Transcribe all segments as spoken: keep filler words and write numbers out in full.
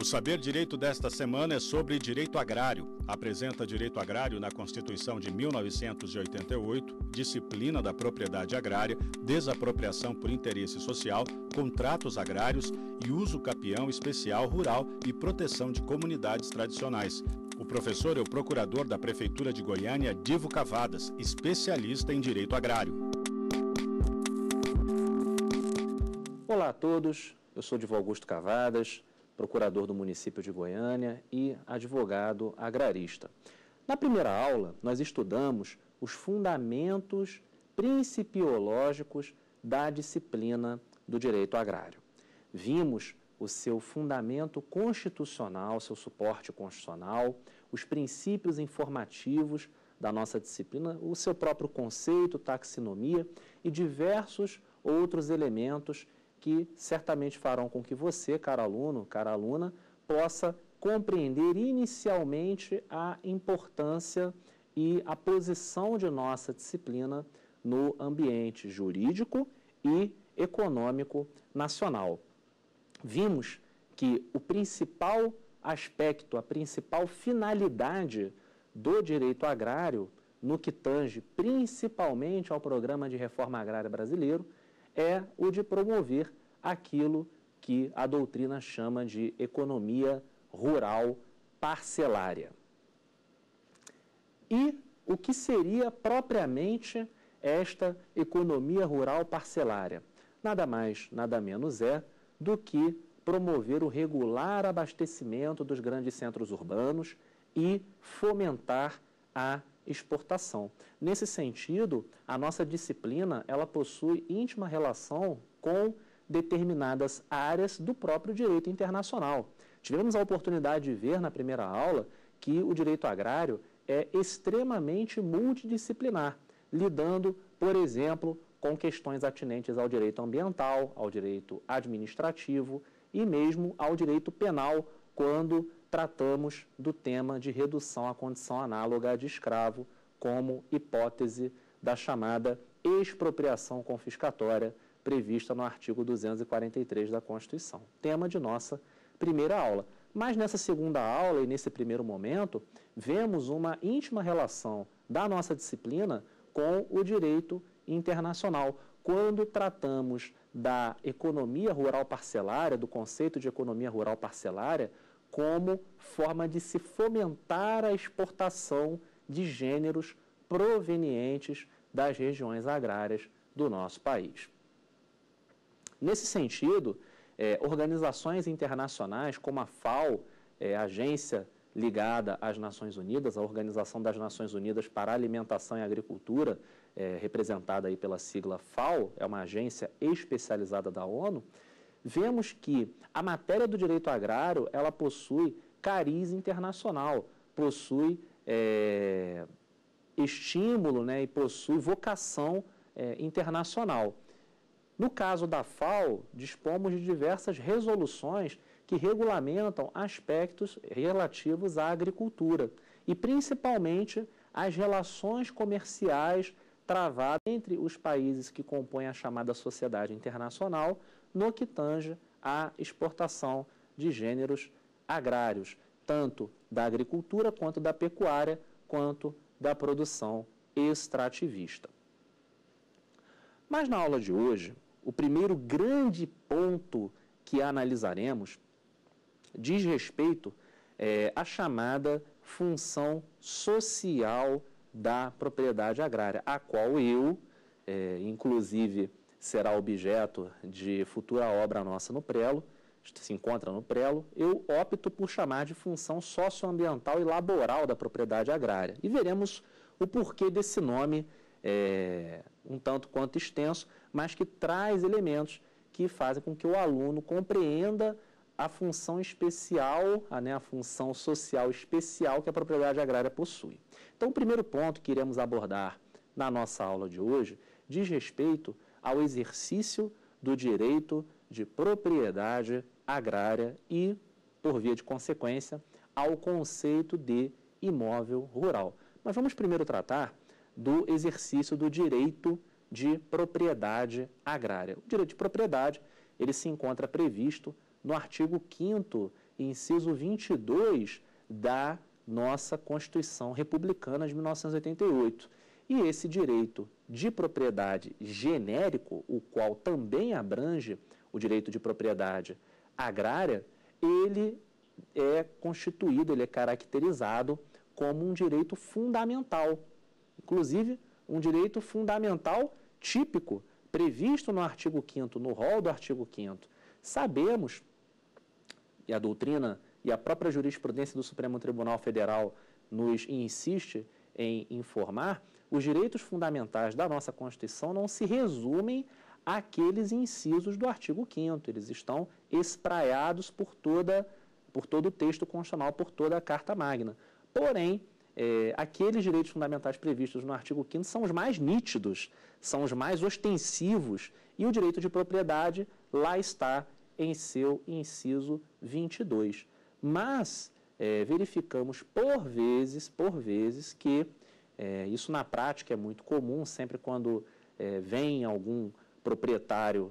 O Saber Direito desta semana é sobre direito agrário. Apresenta direito agrário na Constituição de mil novecentos e oitenta e oito, disciplina da propriedade agrária, desapropriação por interesse social, contratos agrários e uso capião especial rural e proteção de comunidades tradicionais. O professor é o procurador da Prefeitura de Goiânia, Divo Cavadas, especialista em direito agrário. Olá a todos, eu sou Divo Augusto Cavadas, procurador do município de Goiânia e advogado agrarista. Na primeira aula, nós estudamos os fundamentos principiológicos da disciplina do direito agrário. Vimos o seu fundamento constitucional, seu suporte constitucional, os princípios informativos da nossa disciplina, o seu próprio conceito, taxonomia e diversos outros elementos que certamente farão com que você, caro aluno, cara aluna, possa compreender inicialmente a importância e a posição de nossa disciplina no ambiente jurídico e econômico nacional. Vimos que o principal aspecto, a principal finalidade do direito agrário, no que tange principalmente ao Programa de Reforma Agrária Brasileiro, é o de promover aquilo que a doutrina chama de economia rural parcelária. E o que seria propriamente esta economia rural parcelária? Nada mais, nada menos é do que promover o regular abastecimento dos grandes centros urbanos e fomentar a exportação. Nesse sentido, a nossa disciplina ela possui íntima relação com determinadas áreas do próprio direito internacional. Tivemos a oportunidade de ver na primeira aula que o direito agrário é extremamente multidisciplinar, lidando, por exemplo, com questões atinentes ao direito ambiental, ao direito administrativo e mesmo ao direito penal, quando tratamos do tema de redução à condição análoga de escravo como hipótese da chamada expropriação confiscatória prevista no artigo duzentos e quarenta e três da Constituição. Tema de nossa primeira aula. Mas nessa segunda aula e nesse primeiro momento, vemos uma íntima relação da nossa disciplina com o direito internacional, quando tratamos da economia rural parcelária, do conceito de economia rural parcelária, como forma de se fomentar a exportação de gêneros provenientes das regiões agrárias do nosso país. Nesse sentido, eh, organizações internacionais como a FAO, eh, agência ligada às Nações Unidas, a Organização das Nações Unidas para a Alimentação e Agricultura, eh, representada aí pela sigla FAO, é uma agência especializada da ONU, vemos que a matéria do direito agrário, ela possui cariz internacional, possui é, estímulo, né, e possui vocação é, internacional. No caso da FAO, dispomos de diversas resoluções que regulamentam aspectos relativos à agricultura e, principalmente, as relações comerciais travadas entre os países que compõem a chamada sociedade internacional no que tange à exportação de gêneros agrários, tanto da agricultura, quanto da pecuária, quanto da produção extrativista. Mas na aula de hoje, o primeiro grande ponto que analisaremos diz respeito é, à chamada função social da propriedade agrária, a qual eu, é, inclusive, será objeto de futura obra nossa no Prelo, se encontra no Prelo, eu opto por chamar de função socioambiental e laboral da propriedade agrária. E veremos o porquê desse nome é, um tanto quanto extenso, mas que traz elementos que fazem com que o aluno compreenda a função especial, a, né, a função social especial que a propriedade agrária possui. Então, o primeiro ponto que iremos abordar na nossa aula de hoje diz respeito ao exercício do direito de propriedade agrária e, por via de consequência, ao conceito de imóvel rural. Mas vamos primeiro tratar do exercício do direito de propriedade agrária. O direito de propriedade, ele se encontra previsto no artigo quinto inciso vinte e dois da nossa Constituição Republicana de mil novecentos e oitenta e oito. E esse direito de propriedade genérico, o qual também abrange o direito de propriedade agrária, ele é constituído, ele é caracterizado como um direito fundamental. Inclusive, um direito fundamental típico, previsto no artigo quinto, no rol do artigo quinto. Sabemos, e a doutrina e a própria jurisprudência do Supremo Tribunal Federal nos insiste em informar, os direitos fundamentais da nossa Constituição não se resumem àqueles incisos do artigo quinto. Eles estão espraiados por, toda, por todo o texto constitucional, por toda a Carta Magna. Porém, é, aqueles direitos fundamentais previstos no artigo quinto são os mais nítidos, são os mais ostensivos, e o direito de propriedade lá está em seu inciso vinte e dois. Mas é, verificamos por vezes, por vezes, que é, isso na prática é muito comum, sempre quando é, vem algum proprietário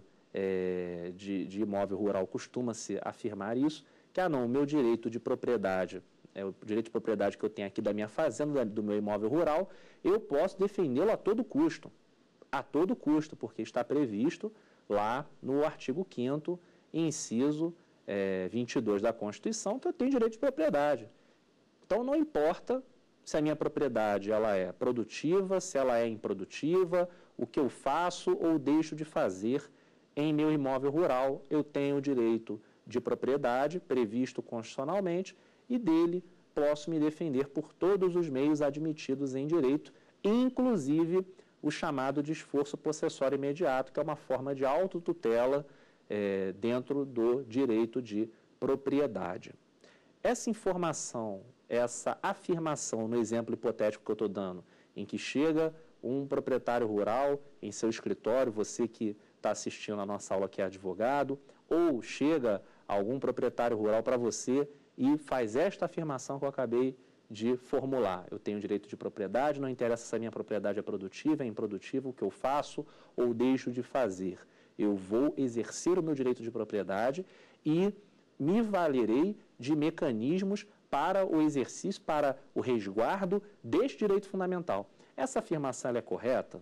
é, de, de imóvel rural, costuma-se afirmar isso, que, ah não, o meu direito de propriedade, é, o direito de propriedade que eu tenho aqui da minha fazenda, do meu imóvel rural, eu posso defendê-lo a todo custo, a todo custo, porque está previsto lá no artigo quinto, inciso é, vinte e dois da Constituição, que eu tenho direito de propriedade. Então, não importa se a minha propriedade ela é produtiva, se ela é improdutiva, o que eu faço ou deixo de fazer em meu imóvel rural, eu tenho o direito de propriedade previsto constitucionalmente e dele posso me defender por todos os meios admitidos em direito, inclusive o chamado de esforço possessório imediato, que é uma forma de autotutela é, dentro do direito de propriedade. Essa informação, essa afirmação no exemplo hipotético que eu estou dando, em que chega um proprietário rural em seu escritório, você que está assistindo a nossa aula que é advogado, ou chega algum proprietário rural para você e faz esta afirmação que eu acabei de formular. Eu tenho direito de propriedade, não interessa se a minha propriedade é produtiva, é improdutiva, o que eu faço ou deixo de fazer. Eu vou exercer o meu direito de propriedade e me valerei de mecanismos para o exercício, para o resguardo deste direito fundamental. Essa afirmação ela é correta?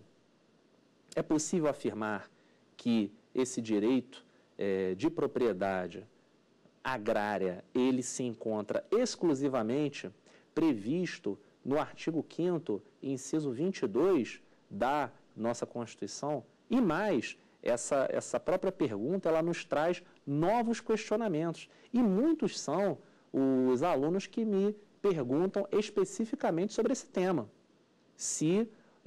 É possível afirmar que esse direito é, de propriedade agrária, ele se encontra exclusivamente previsto no artigo quinto, inciso vinte e dois da nossa Constituição? E mais, essa, essa própria pergunta, ela nos traz novos questionamentos. E muitos são os alunos que me perguntam especificamente sobre esse tema. Se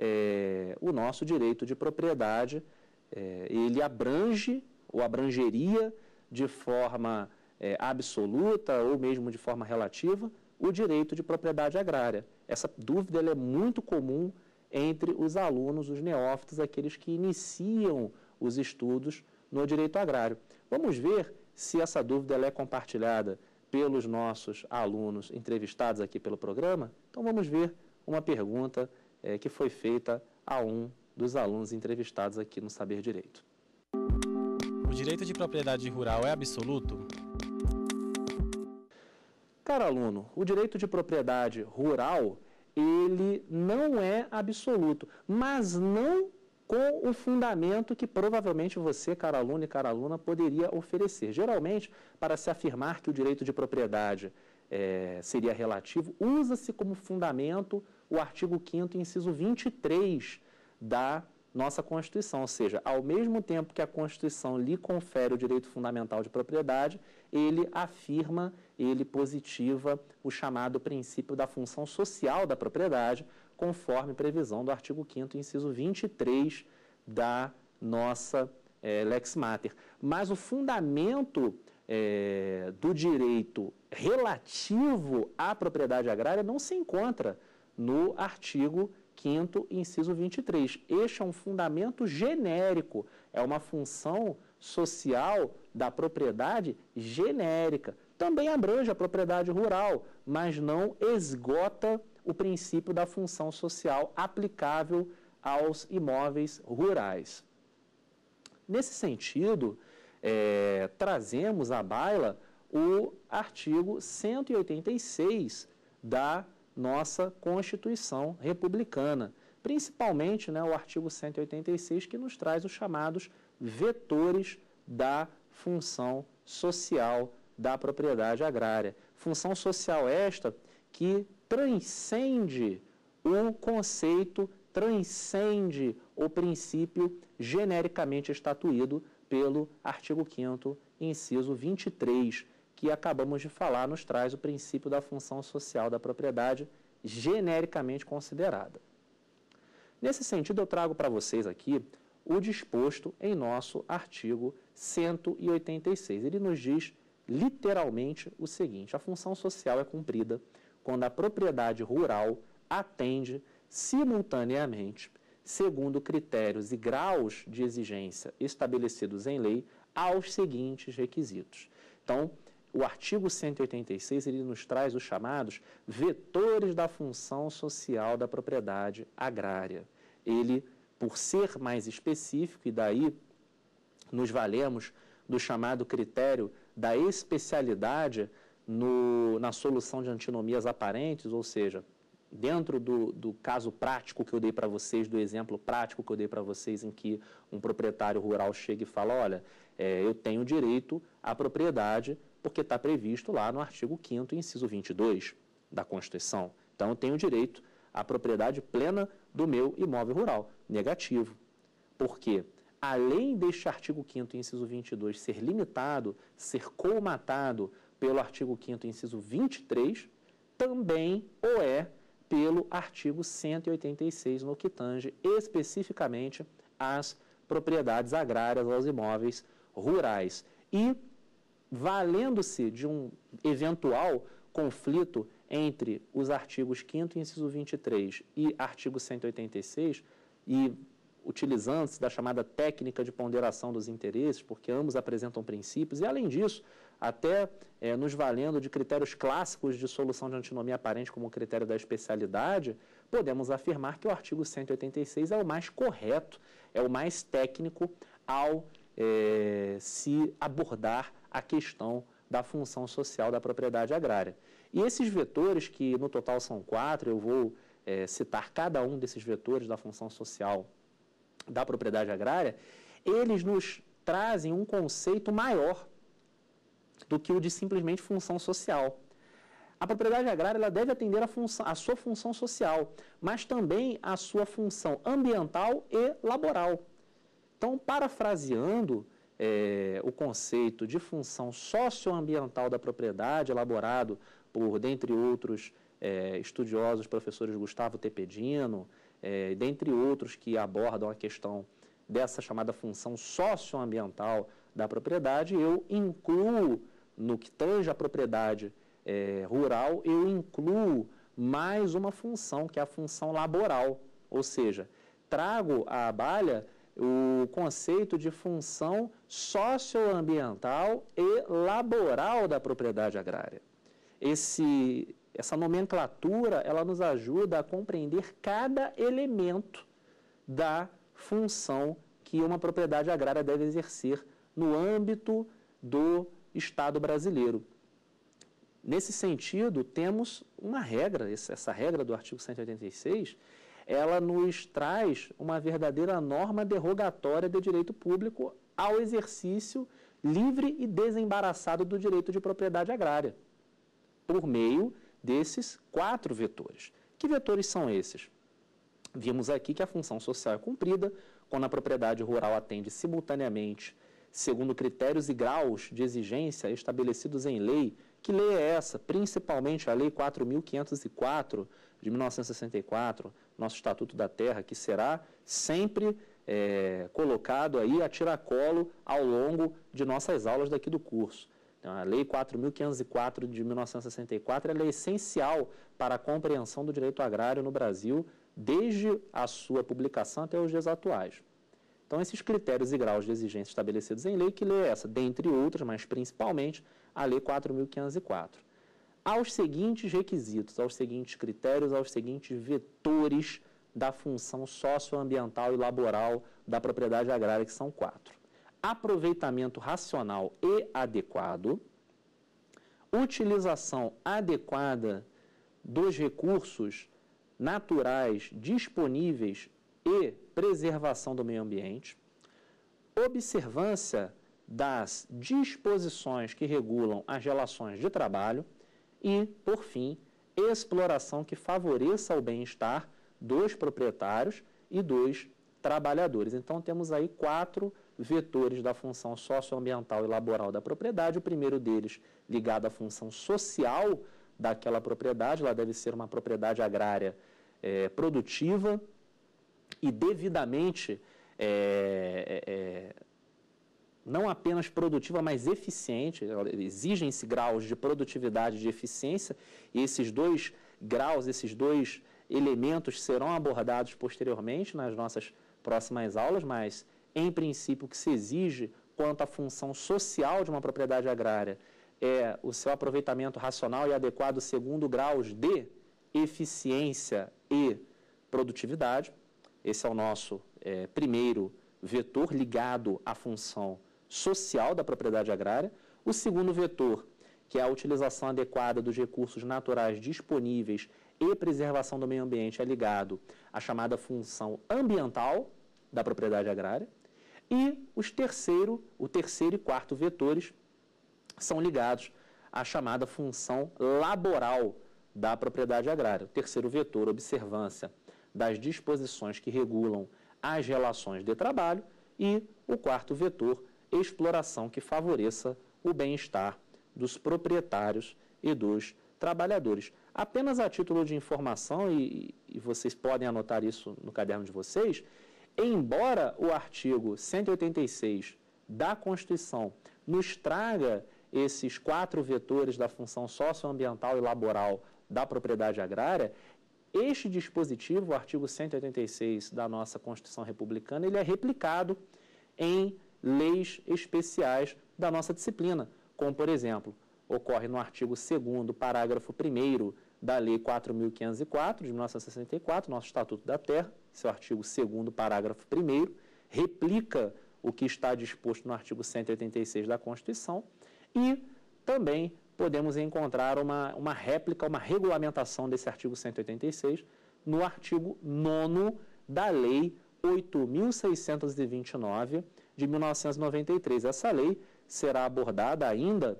é, o nosso direito de propriedade, é, ele abrange ou abrangeria de forma é, absoluta ou mesmo de forma relativa o direito de propriedade agrária. Essa dúvida ela é muito comum entre os alunos, os neófitos, aqueles que iniciam os estudos no direito agrário. Vamos ver se essa dúvida ela é compartilhada pelos nossos alunos entrevistados aqui pelo programa. Então vamos ver uma pergunta é, que foi feita a um dos alunos entrevistados aqui no Saber Direito. O direito de propriedade rural é absoluto? Caro aluno, o direito de propriedade rural, ele não é absoluto, mas não com o fundamento que provavelmente você, caro aluno e cara aluna, poderia oferecer. Geralmente, para se afirmar que o direito de propriedade é, seria relativo, usa-se como fundamento o artigo quinto, inciso vinte e três da nossa Constituição, ou seja, ao mesmo tempo que a Constituição lhe confere o direito fundamental de propriedade, ele afirma, ele positiva o chamado princípio da função social da propriedade, conforme previsão do artigo quinto, inciso vinte e três da nossa é, Lex Mater. Mas o fundamento é, do direito relativo à propriedade agrária não se encontra no artigo quinto, inciso vinte e três. Este é um fundamento genérico, é uma função social da propriedade genérica. Também abrange a propriedade rural, mas não esgota o princípio da função social aplicável aos imóveis rurais. Nesse sentido, é, trazemos à baila o artigo cento e oitenta e seis da nossa Constituição Republicana, principalmente, né, o artigo cento e oitenta e seis, que nos traz os chamados vetores da função social da propriedade agrária. Função social esta que transcende o conceito, transcende o princípio genericamente estatuído pelo artigo quinto, inciso vinte e três, que acabamos de falar, nos traz o princípio da função social da propriedade genericamente considerada. Nesse sentido, eu trago para vocês aqui o disposto em nosso artigo cento e oitenta e seis. Ele nos diz literalmente o seguinte: a função social é cumprida quando a propriedade rural atende simultaneamente, segundo critérios e graus de exigência estabelecidos em lei, aos seguintes requisitos. Então, o artigo cento e oitenta e seis, ele nos traz os chamados vetores da função social da propriedade agrária. Ele, por ser mais específico, e daí nos valemos do chamado critério da especialidade no, na solução de antinomias aparentes, ou seja, dentro do, do caso prático que eu dei para vocês, do exemplo prático que eu dei para vocês, em que um proprietário rural chega e fala, olha, é, eu tenho direito à propriedade porque está previsto lá no artigo quinto, inciso vinte e dois da Constituição. Então, eu tenho direito à propriedade plena do meu imóvel rural. Negativo. Por quê? Além deste artigo quinto, inciso vinte e dois, ser limitado, ser colmatado pelo artigo quinto, inciso vinte e três, também o é pelo artigo cento e oitenta e seis, no que tange especificamente às propriedades agrárias, aos imóveis rurais. E, valendo-se de um eventual conflito entre os artigos quinto, inciso vinte e três e artigo cento e oitenta e seis, e utilizando-se da chamada técnica de ponderação dos interesses, porque ambos apresentam princípios, e além disso, até é, nos valendo de critérios clássicos de solução de antinomia aparente como o critério da especialidade, podemos afirmar que o artigo cento e oitenta e seis é o mais correto, é o mais técnico ao é, se abordar a questão da função social da propriedade agrária. E esses vetores, que no total são quatro, eu vou é, citar cada um desses vetores da função social da propriedade agrária, eles nos trazem um conceito maior do que o de simplesmente função social. A propriedade agrária ela deve atender a, função, a sua função social, mas também a sua função ambiental e laboral. Então, parafraseando é, o conceito de função socioambiental da propriedade, elaborado por, dentre outros, é, estudiosos, professores Gustavo Tepedino, é, dentre outros que abordam a questão dessa chamada função socioambiental da propriedade, eu incluo, no que tange a propriedade é, rural, eu incluo mais uma função, que é a função laboral, ou seja, trago à baila o conceito de função socioambiental e laboral da propriedade agrária. Esse, essa nomenclatura, ela nos ajuda a compreender cada elemento da função que uma propriedade agrária deve exercer no âmbito do Estado brasileiro. Nesse sentido, temos uma regra, essa regra do artigo cento e oitenta e seis, ela nos traz uma verdadeira norma derrogatória de direito público ao exercício livre e desembaraçado do direito de propriedade agrária, por meio desses quatro vetores. Que vetores são esses? Vimos aqui que a função social é cumprida quando a propriedade rural atende simultaneamente, segundo critérios e graus de exigência estabelecidos em lei. Que lei é essa? Principalmente a Lei quatro mil quinhentos e quatro, de mil novecentos e sessenta e quatro, nosso Estatuto da Terra, que será sempre é, colocado aí a tiracolo ao longo de nossas aulas daqui do curso. Então, a Lei quatro mil quinhentos e quatro, de mil novecentos e sessenta e quatro, ela é essencial para a compreensão do direito agrário no Brasil, desde a sua publicação até os dias atuais. Então, esses critérios e graus de exigência estabelecidos em lei, que lei é essa? Dentre outras, mas principalmente, a Lei quatro mil quinhentos e quatro. Aos seguintes requisitos, aos seguintes critérios, aos seguintes vetores da função socioambiental e laboral da propriedade agrária, que são quatro. Aproveitamento racional e adequado, utilização adequada dos recursos naturais disponíveis e preservação do meio ambiente, observância das disposições que regulam as relações de trabalho e, por fim, exploração que favoreça o bem-estar dos proprietários e dos trabalhadores. Então, temos aí quatro vetores da função socioambiental e laboral da propriedade. O primeiro deles ligado à função social daquela propriedade, ela deve ser uma propriedade agrária é, produtiva e devidamente, é, é, não apenas produtiva, mas eficiente. Exigem-se graus de produtividade e de eficiência, e esses dois graus, esses dois elementos serão abordados posteriormente nas nossas próximas aulas, mas, em princípio, o que se exige quanto à função social de uma propriedade agrária é o seu aproveitamento racional e adequado segundo graus de eficiência e produtividade. Esse é o nosso é, primeiro vetor ligado à função social da propriedade agrária. O segundo vetor, que é a utilização adequada dos recursos naturais disponíveis e preservação do meio ambiente, é ligado à chamada função ambiental da propriedade agrária. E os terceiro, o terceiro e quarto vetores são ligados à chamada função laboral da propriedade agrária. O terceiro vetor, observância das disposições que regulam as relações de trabalho, e o quarto vetor, exploração que favoreça o bem-estar dos proprietários e dos trabalhadores. Apenas a título de informação, e, e vocês podem anotar isso no caderno de vocês, embora o artigo cento e oitenta e seis da Constituição nos traga esses quatro vetores da função socioambiental e laboral da propriedade agrária, este dispositivo, o artigo cento e oitenta e seis da nossa Constituição Republicana, ele é replicado em leis especiais da nossa disciplina, como, por exemplo, ocorre no artigo segundo, parágrafo primeiro da Lei quatro mil quinhentos e quatro, de mil novecentos e sessenta e quatro, nosso Estatuto da Terra, seu artigo segundo, parágrafo primeiro, replica o que está disposto no artigo cento e oitenta e seis da Constituição, e também podemos encontrar uma, uma réplica, uma regulamentação desse artigo cento e oitenta e seis no artigo nono da Lei oito mil seiscentos e vinte e nove, de mil novecentos e noventa e três. Essa lei será abordada ainda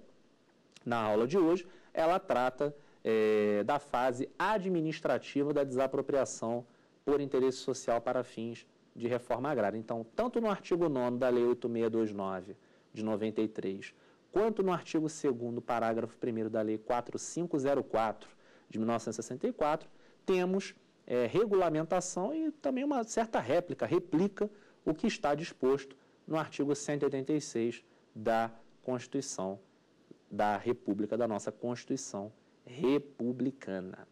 na aula de hoje. Ela trata é, da fase administrativa da desapropriação por interesse social para fins de reforma agrária. Então, tanto no artigo nono da Lei oito mil seiscentos e vinte e nove, de noventa e três, quanto no artigo segundo, parágrafo primeiro da Lei quatro mil quinhentos e quatro, de mil novecentos e sessenta e quatro, temos é, regulamentação e também uma certa réplica, replica o que está disposto no artigo cento e oitenta e seis da Constituição da República, da nossa Constituição republicana.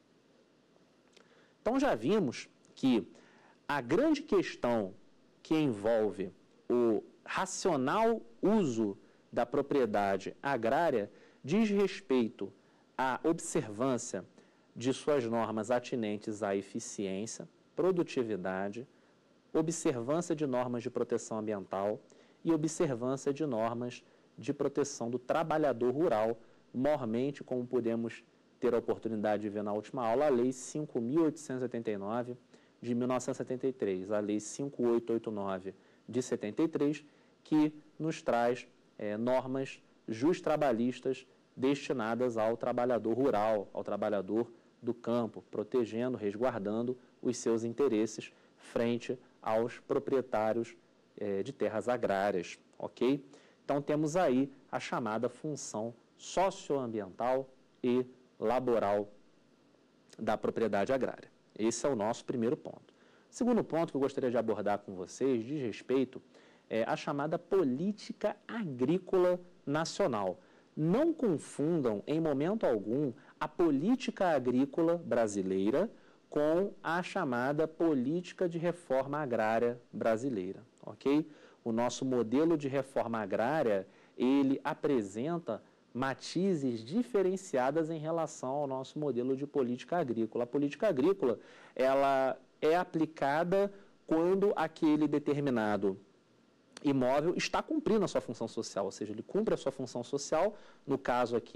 Então, já vimos que a grande questão que envolve o racional uso da propriedade agrária diz respeito à observância de suas normas atinentes à eficiência, produtividade, observância de normas de proteção ambiental e observância de normas de proteção do trabalhador rural, mormente, como podemos ter a oportunidade de ver na última aula, a Lei cinco mil oitocentos e oitenta e nove, de mil novecentos e setenta e três, a Lei cinco mil oitocentos e oitenta e nove, de setenta e três, que nos traz é, normas justrabalhistas destinadas ao trabalhador rural, ao trabalhador do campo, protegendo, resguardando os seus interesses frente aos proprietários é, de terras agrárias, ok? Então, temos aí a chamada função socioambiental e laboral da propriedade agrária. Esse é o nosso primeiro ponto. O segundo ponto que eu gostaria de abordar com vocês diz respeito é, à chamada política agrícola nacional. Não confundam, em momento algum, a política agrícola brasileira com a chamada política de reforma agrária brasileira, ok? O nosso modelo de reforma agrária, ele apresenta matizes diferenciadas em relação ao nosso modelo de política agrícola. A política agrícola, ela é aplicada quando aquele determinado imóvel está cumprindo a sua função social, ou seja, ele cumpre a sua função social, no caso aqui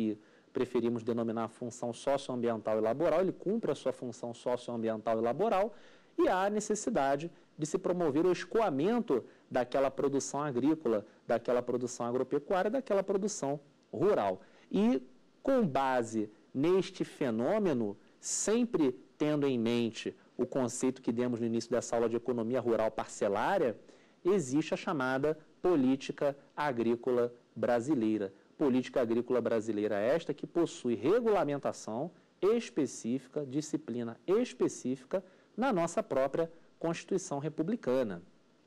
preferimos denominar função socioambiental e laboral, ele cumpre a sua função socioambiental e laboral, e há a necessidade de se promover o escoamento daquela produção agrícola, daquela produção agropecuária, daquela produção rural. E, com base neste fenômeno, sempre tendo em mente o conceito que demos no início dessa aula de economia rural parcelária, existe a chamada política agrícola brasileira. Política agrícola brasileira esta que possui regulamentação específica, disciplina específica na nossa própria Constituição Republicana.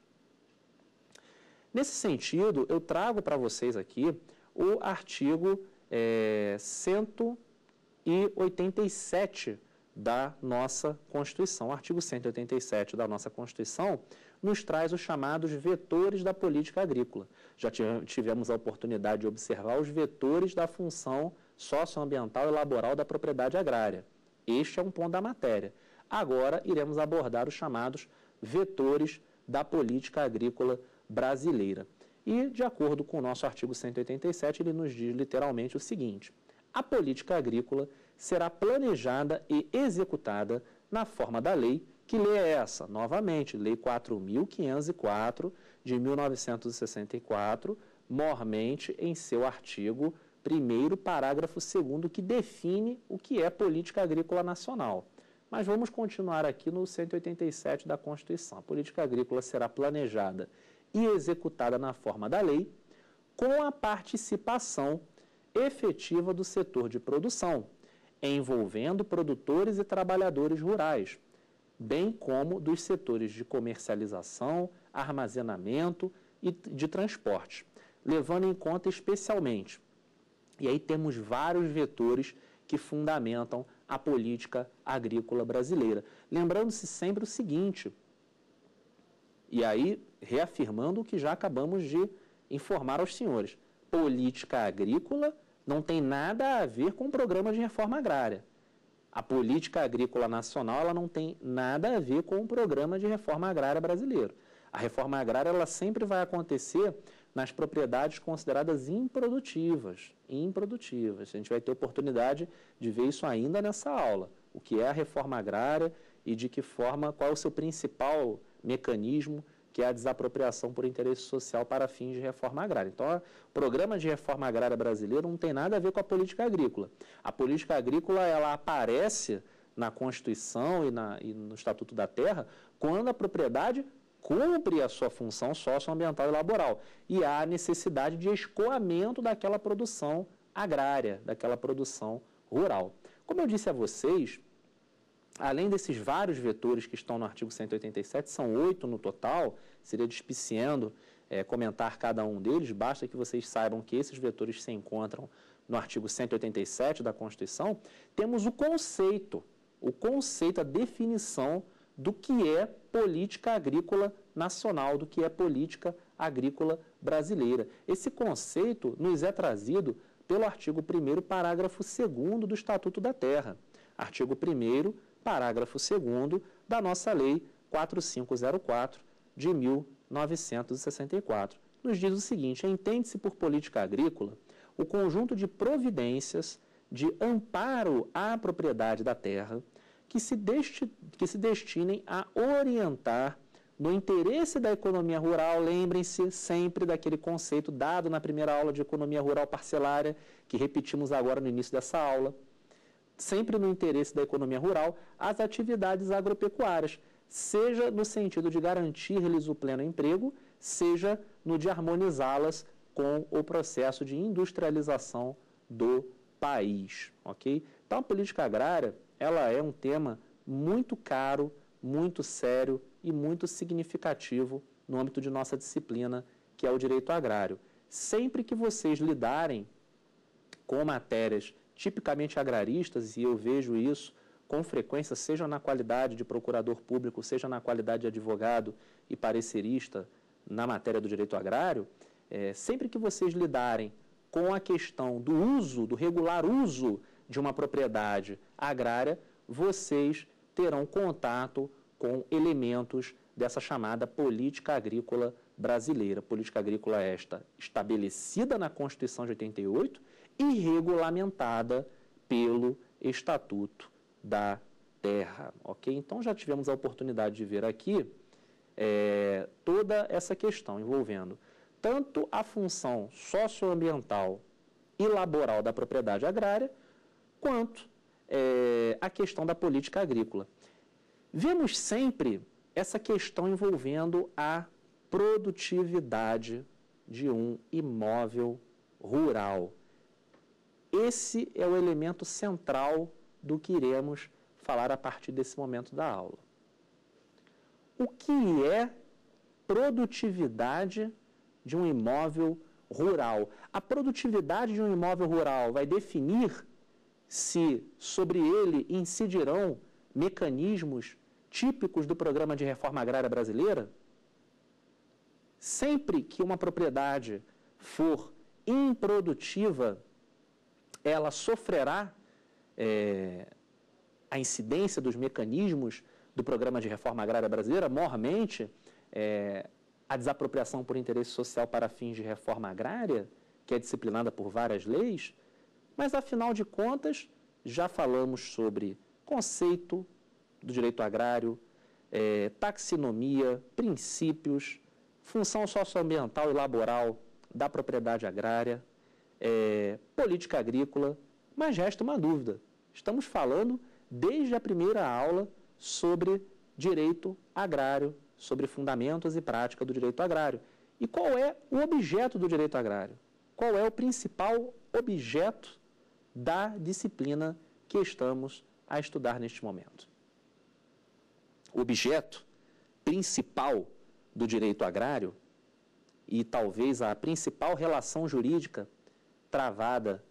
Nesse sentido, eu trago para vocês aqui o artigo é, cento e oitenta e sete da nossa Constituição. O artigo cento e oitenta e sete da nossa Constituição nos traz os chamados vetores da política agrícola. Já tivemos a oportunidade de observar os vetores da função socioambiental e laboral da propriedade agrária. Este é um ponto da matéria. Agora iremos abordar os chamados vetores da política agrícola brasileira. E, de acordo com o nosso artigo cento e oitenta e sete, ele nos diz literalmente o seguinte: a política agrícola será planejada e executada na forma da lei. Que lei é essa? Novamente, Lei quatro mil quinhentos e quatro, de mil novecentos e sessenta e quatro, mormente em seu artigo primeiro, parágrafo segundo, que define o que é política agrícola nacional. Mas vamos continuar aqui no cento e oitenta e sete da Constituição. A política agrícola será planejada e executada na forma da lei, com a participação efetiva do setor de produção, envolvendo produtores e trabalhadores rurais, bem como dos setores de comercialização, armazenamento e de transporte, levando em conta especialmente, e aí temos vários vetores que fundamentam a política agrícola brasileira. Lembrando-se sempre o seguinte, e aí reafirmando o que já acabamos de informar aos senhores, política agrícola não tem nada a ver com o programa de reforma agrária. A política agrícola nacional ela não tem nada a ver com o programa de reforma agrária brasileiro. A reforma agrária ela sempre vai acontecer nas propriedades consideradas improdutivas. Improdutivas. A gente vai ter oportunidade de ver isso ainda nessa aula. O que é a reforma agrária e de que forma, qual é o seu principal mecanismo, que é a desapropriação por interesse social para fins de reforma agrária. Então, o programa de reforma agrária brasileiro não tem nada a ver com a política agrícola. A política agrícola ela aparece na Constituição e, na, e no Estatuto da Terra quando a propriedade cumpre a sua função socioambiental e laboral. E há a necessidade de escoamento daquela produção agrária, daquela produção rural. Como eu disse a vocês, além desses vários vetores que estão no artigo cento e oitenta e sete, são oito no total, seria despiciando é, comentar cada um deles, basta que vocês saibam que esses vetores se encontram no artigo cento e oitenta e sete da Constituição, temos o conceito, o conceito, a definição do que é política agrícola nacional, do que é política agrícola brasileira. Esse conceito nos é trazido pelo artigo primeiro, parágrafo segundo do Estatuto da Terra. Artigo primeiro, parágrafo segundo da nossa Lei quatro mil quinhentos e quatro, de mil novecentos e sessenta e quatro. Nos diz o seguinte: entende-se por política agrícola o conjunto de providências de amparo à propriedade da terra que se, desti que se destinem a orientar no interesse da economia rural. Lembrem-se sempre daquele conceito dado na primeira aula de economia rural parcelária, que repetimos agora no início dessa aula. Sempre no interesse da economia rural, as atividades agropecuárias, seja no sentido de garantir-lhes o pleno emprego, seja no de harmonizá-las com o processo de industrialização do país, ok? Então, a política agrária, ela é um tema muito caro, muito sério e muito significativo no âmbito de nossa disciplina, que é o direito agrário. Sempre que vocês lidarem com matérias tipicamente agraristas, e eu vejo isso com frequência, seja na qualidade de procurador público, seja na qualidade de advogado e parecerista na matéria do direito agrário, é, sempre que vocês lidarem com a questão do uso, do regular uso de uma propriedade agrária, vocês terão contato com elementos dessa chamada política agrícola brasileira. Política agrícola esta estabelecida na Constituição de oitenta e oito e regulamentada pelo Estatuto da Terra, ok? Então, já tivemos a oportunidade de ver aqui é, toda essa questão envolvendo tanto a função socioambiental e laboral da propriedade agrária, quanto é, a questão da política agrícola. Vemos sempre essa questão envolvendo a produtividade de um imóvel rural. Esse é o elemento central do que iremos falar a partir desse momento da aula. O que é produtividade de um imóvel rural? A produtividade de um imóvel rural vai definir se sobre ele incidirão mecanismos típicos do Programa de Reforma Agrária Brasileira? Sempre que uma propriedade for improdutiva, ela sofrerá é, a incidência dos mecanismos do Programa de Reforma Agrária Brasileira, mormente é, a desapropriação por interesse social para fins de reforma agrária, que é disciplinada por várias leis, mas, afinal de contas, já falamos sobre conceito do direito agrário, é, taxonomia, princípios, função socioambiental e laboral da propriedade agrária, é, política agrícola, mas resta uma dúvida. Estamos falando desde a primeira aula sobre direito agrário, sobre fundamentos e prática do direito agrário. E qual é o objeto do direito agrário? Qual é o principal objeto da disciplina que estamos a estudar neste momento? O objeto principal do direito agrário, e talvez a principal relação jurídica travada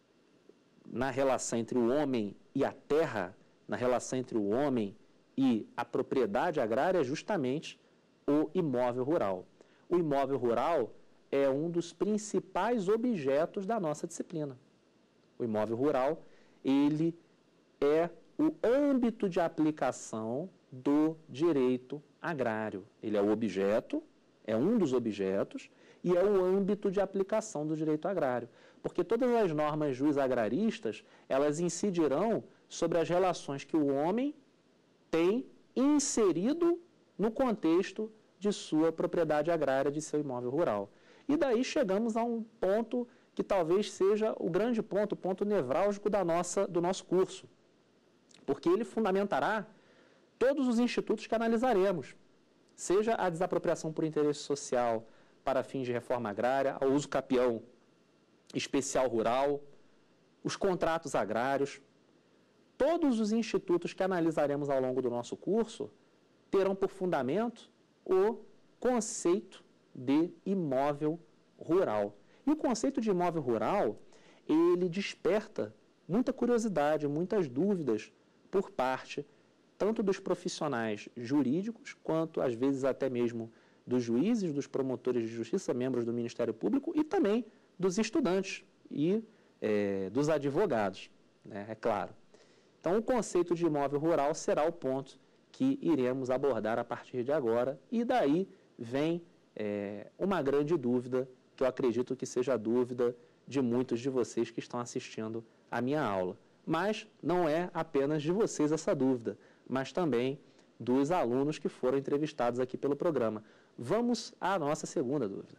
na relação entre o homem e a terra, na relação entre o homem e a propriedade agrária, é justamente o imóvel rural. O imóvel rural é um dos principais objetos da nossa disciplina. O imóvel rural, ele é o âmbito de aplicação do direito agrário. Ele é o objeto, é um dos objetos, e é o âmbito de aplicação do direito agrário. Porque todas as normas juiz-agraristas, elas incidirão sobre as relações que o homem tem inserido no contexto de sua propriedade agrária, de seu imóvel rural. E daí chegamos a um ponto que talvez seja o grande ponto, o ponto nevrálgico da nossa, do nosso curso. Porque ele fundamentará todos os institutos que analisaremos, seja a desapropriação por interesse social para fins de reforma agrária, ao uso capião especial rural, os contratos agrários. Todos os institutos que analisaremos ao longo do nosso curso terão por fundamento o conceito de imóvel rural. E o conceito de imóvel rural, ele desperta muita curiosidade, muitas dúvidas por parte tanto dos profissionais jurídicos, quanto às vezes até mesmo dos juízes, dos promotores de justiça, membros do Ministério Público, e também dos estudantes e é, dos advogados, né, é claro. Então, o conceito de imóvel rural será o ponto que iremos abordar a partir de agora, e daí vem é, uma grande dúvida, que eu acredito que seja a dúvida de muitos de vocês que estão assistindo à minha aula. Mas não é apenas de vocês essa dúvida, mas também dos alunos que foram entrevistados aqui pelo programa. Vamos à nossa segunda dúvida.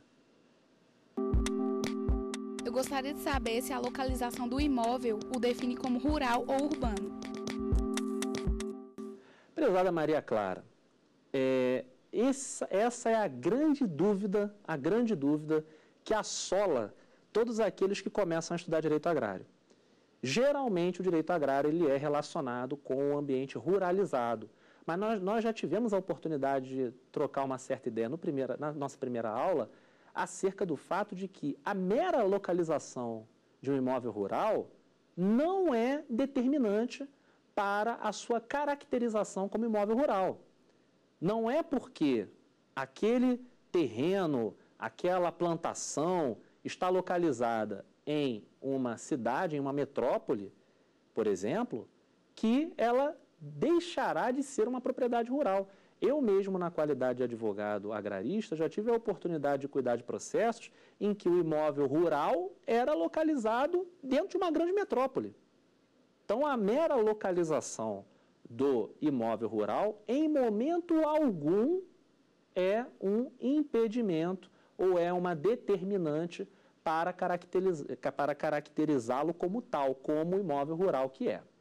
Eu gostaria de saber se a localização do imóvel o define como rural ou urbano. Prezada Maria Clara, é, essa, essa é a grande dúvida, a grande dúvida que assola todos aqueles que começam a estudar direito agrário. Geralmente, o direito agrário ele é relacionado com o ambiente ruralizado, mas nós, nós já tivemos a oportunidade de trocar uma certa ideia no primeira, na nossa primeira aula acerca do fato de que a mera localização de um imóvel rural não é determinante para a sua caracterização como imóvel rural. Não é porque aquele terreno, aquela plantação está localizada em uma cidade, em uma metrópole, por exemplo, que ela deixará de ser uma propriedade rural. Eu mesmo, na qualidade de advogado agrarista, já tive a oportunidade de cuidar de processos em que o imóvel rural era localizado dentro de uma grande metrópole. Então, a mera localização do imóvel rural, em momento algum, é um impedimento ou é uma determinante para caracteriz- para caracterizá-lo como tal, como imóvel rural que é.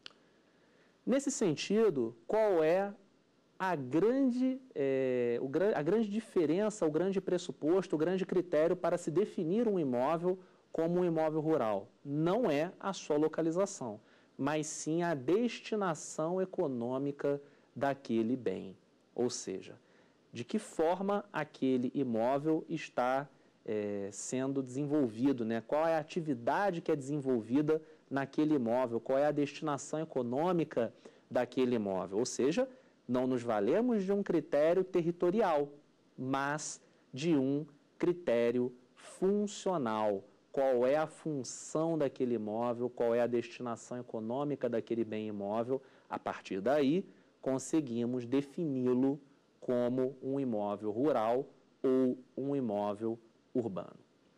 Nesse sentido, qual é a grande, é, o, a grande diferença, o grande pressuposto, o grande critério para se definir um imóvel como um imóvel rural? Não é a sua localização, mas sim a destinação econômica daquele bem. Ou seja, de que forma aquele imóvel está é, sendo desenvolvido, né? Qual é a atividade que é desenvolvida naquele imóvel, qual é a destinação econômica daquele imóvel. Ou seja, não nos valemos de um critério territorial, mas de um critério funcional. Qual é a função daquele imóvel, qual é a destinação econômica daquele bem imóvel. A partir daí, conseguimos defini-lo como um imóvel rural ou um imóvel urbano.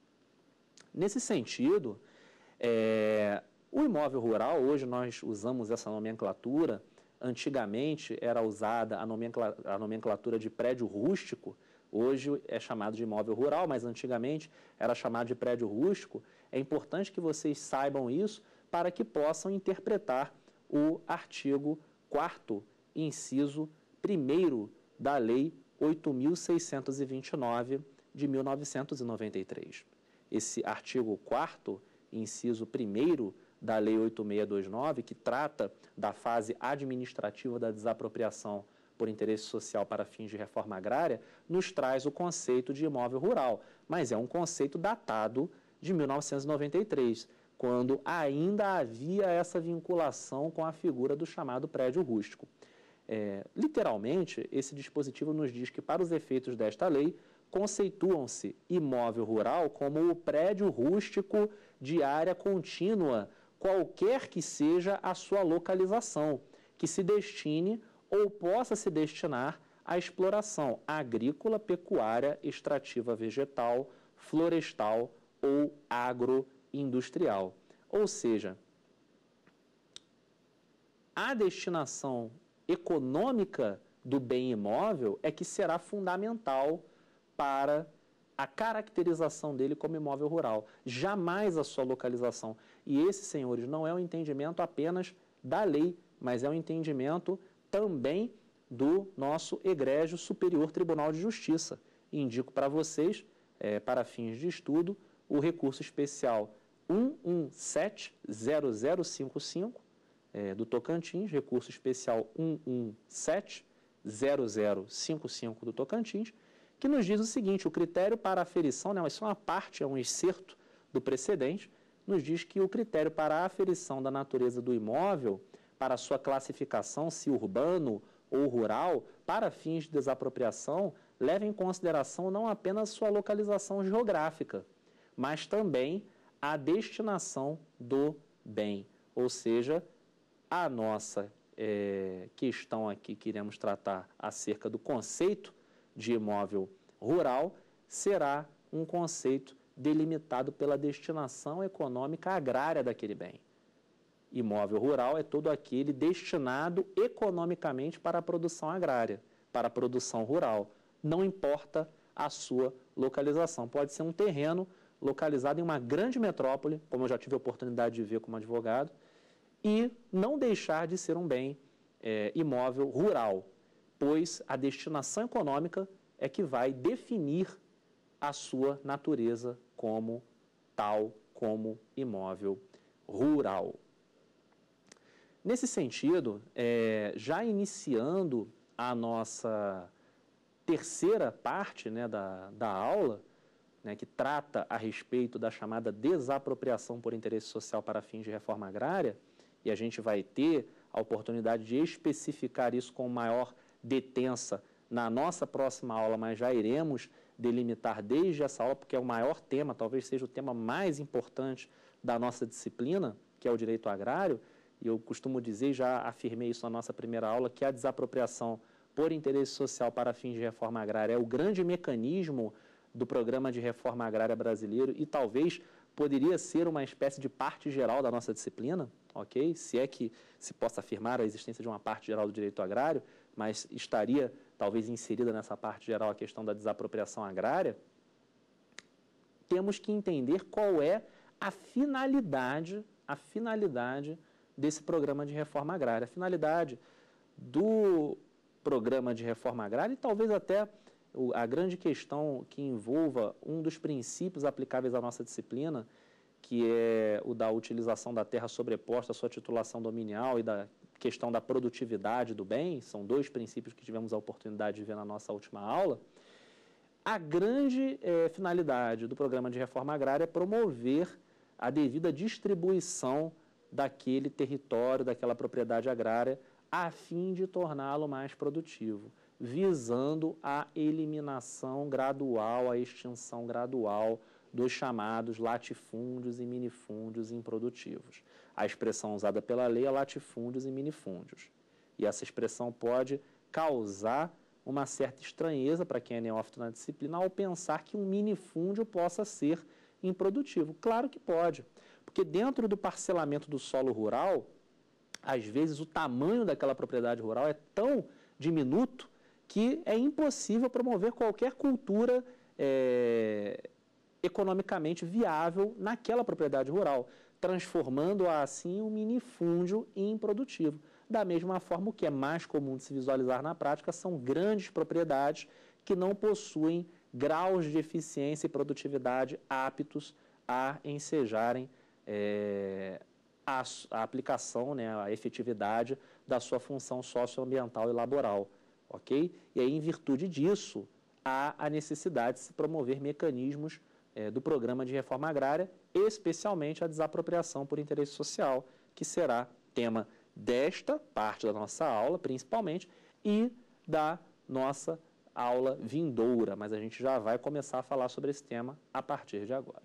Nesse sentido, é, o imóvel rural, hoje nós usamos essa nomenclatura. Antigamente era usada a nomenclatura, a nomenclatura de prédio rústico, hoje é chamado de imóvel rural, mas antigamente era chamado de prédio rústico. É importante que vocês saibam isso para que possam interpretar o artigo quarto, inciso primeiro da Lei oito mil seiscentos e vinte e nove de mil novecentos e noventa e três. Esse artigo quarto, inciso primeiro da Lei oito mil seiscentos e vinte e nove, que trata da fase administrativa da desapropriação por interesse social para fins de reforma agrária, nos traz o conceito de imóvel rural, mas é um conceito datado de mil novecentos e noventa e três, quando ainda havia essa vinculação com a figura do chamado prédio rústico. É, literalmente, esse dispositivo nos diz que, para os efeitos desta lei, conceituam-se imóvel rural como o prédio rústico de área contínua, qualquer que seja a sua localização, que se destine ou possa se destinar à exploração agrícola, pecuária, extrativa vegetal, florestal ou agroindustrial. Ou seja, a destinação econômica do bem imóvel é que será fundamental para a caracterização dele como imóvel rural, jamais a sua localização. E esse, senhores, não é um entendimento apenas da lei, mas é um entendimento também do nosso egrégio Superior Tribunal de Justiça. E indico para vocês, é, para fins de estudo, o recurso especial um um sete zero zero cinco cinco, é, do Tocantins, recurso especial um um sete zero zero cinco cinco do Tocantins, que nos diz o seguinte: o critério para a aferição, né, isso é uma parte, é um excerto do precedente, nos diz que o critério para a aferição da natureza do imóvel, para a sua classificação, se urbano ou rural, para fins de desapropriação, leva em consideração não apenas sua localização geográfica, mas também a destinação do bem. Ou seja, a nossa é, questão aqui que iremos tratar acerca do conceito de imóvel rural será um conceito delimitado pela destinação econômica agrária daquele bem. Imóvel rural é todo aquele destinado economicamente para a produção agrária, para a produção rural. Não importa a sua localização. Pode ser um terreno localizado em uma grande metrópole, como eu já tive a oportunidade de ver como advogado, e não deixar de ser um bem é, imóvel rural, pois a destinação econômica é que vai definir a sua natureza como tal, como imóvel rural. Nesse sentido, é, já iniciando a nossa terceira parte, né, da, da aula, né, que trata a respeito da chamada desapropriação por interesse social para fins de reforma agrária, e a gente vai ter a oportunidade de especificar isso com maior detença na nossa próxima aula, mas já iremos delimitar desde essa aula, porque é o maior tema, talvez seja o tema mais importante da nossa disciplina, que é o direito agrário, e eu costumo dizer, já afirmei isso na nossa primeira aula, que a desapropriação por interesse social para fins de reforma agrária é o grande mecanismo do programa de reforma agrária brasileiro e talvez poderia ser uma espécie de parte geral da nossa disciplina, ok? Se é que se possa afirmar a existência de uma parte geral do direito agrário, mas estaria talvez inserida nessa parte geral a questão da desapropriação agrária, temos que entender qual é a finalidade, a finalidade desse programa de reforma agrária. A finalidade do programa de reforma agrária e talvez até a grande questão que envolva um dos princípios aplicáveis à nossa disciplina, que é o da utilização da terra sobreposta à sua titulação dominial e da questão da produtividade do bem, são dois princípios que tivemos a oportunidade de ver na nossa última aula. A grande eh, finalidade do programa de reforma agrária é promover a devida distribuição daquele território, daquela propriedade agrária, a fim de torná-lo mais produtivo, visando a eliminação gradual, a extinção gradual dos chamados latifúndios e minifúndios improdutivos. A expressão usada pela lei é latifúndios e minifúndios. E essa expressão pode causar uma certa estranheza para quem é neófito na disciplina ao pensar que um minifúndio possa ser improdutivo. Claro que pode, porque dentro do parcelamento do solo rural, às vezes o tamanho daquela propriedade rural é tão diminuto que é impossível promover qualquer cultura é, economicamente viável naquela propriedade rural, transformando-a assim um minifúndio improdutivo. Da mesma forma, o que é mais comum de se visualizar na prática são grandes propriedades que não possuem graus de eficiência e produtividade aptos a ensejarem é, a, a aplicação, né, a efetividade da sua função socioambiental e laboral. Okay? E aí, em virtude disso, há a necessidade de se promover mecanismos é, do programa de reforma agrária, especialmente a desapropriação por interesse social, que será tema desta parte da nossa aula, principalmente, e da nossa aula vindoura, mas a gente já vai começar a falar sobre esse tema a partir de agora.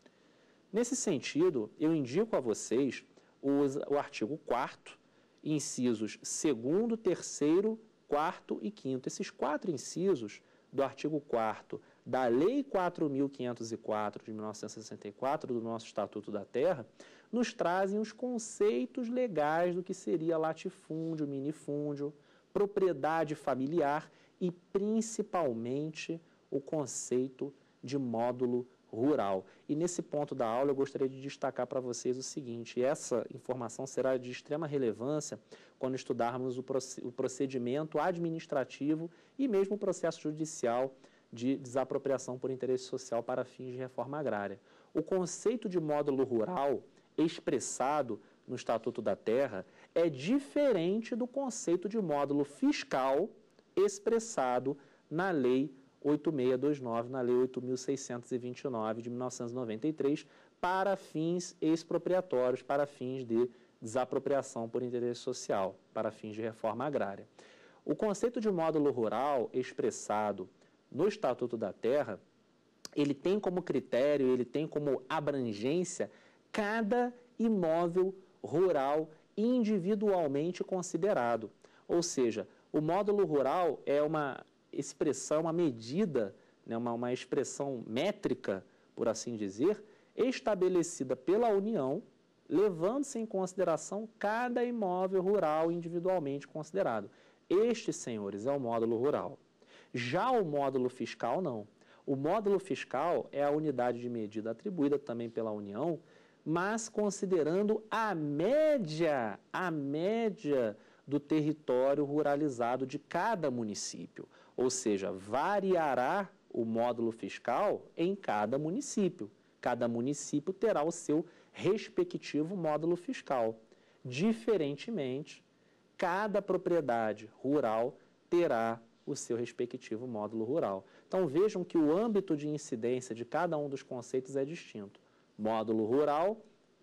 Nesse sentido, eu indico a vocês os, o artigo quarto, incisos segundo, terceiro, quarto e quinto. Esses quatro incisos do artigo quarto da Lei quatro mil quinhentos e quatro de mil novecentos e sessenta e quatro, do nosso Estatuto da Terra, nos trazem os conceitos legais do que seria latifúndio, minifúndio, propriedade familiar e, principalmente, o conceito de módulo rural. E nesse ponto da aula eu gostaria de destacar para vocês o seguinte: essa informação será de extrema relevância quando estudarmos o procedimento administrativo e mesmo o processo judicial de desapropriação por interesse social para fins de reforma agrária. O conceito de módulo rural expressado no Estatuto da Terra é diferente do conceito de módulo fiscal expressado na Lei oito mil seiscentos e vinte e nove, na Lei oito mil seiscentos e vinte e nove de mil novecentos e noventa e três, para fins expropriatórios, para fins de desapropriação por interesse social, para fins de reforma agrária. O conceito de módulo rural expressado no Estatuto da Terra, ele tem como critério, ele tem como abrangência cada imóvel rural individualmente considerado. Ou seja, o módulo rural é uma expressão, uma medida, né, uma, uma expressão métrica, por assim dizer, estabelecida pela União, levando-se em consideração cada imóvel rural individualmente considerado. Este, senhores, é o módulo rural. Já o módulo fiscal, não. O módulo fiscal é a unidade de medida atribuída também pela União, mas considerando a média, a média do território ruralizado de cada município. Ou seja, variará o módulo fiscal em cada município. Cada município terá o seu respectivo módulo fiscal. Diferentemente, cada propriedade rural terá o seu respectivo módulo rural. Então vejam que o âmbito de incidência de cada um dos conceitos é distinto. Módulo rural